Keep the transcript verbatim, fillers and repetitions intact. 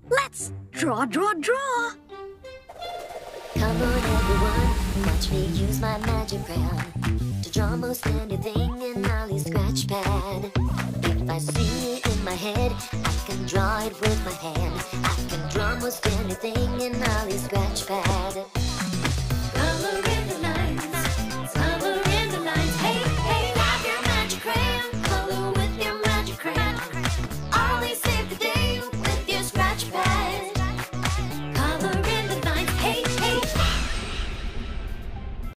Let's draw, draw, draw. Come on everyone, watch me use my magic crayon to draw most anything in Ollie's scratch pad. If I see it in my head, I can draw it with my hand. I can draw most anything in Ollie's scratch pad.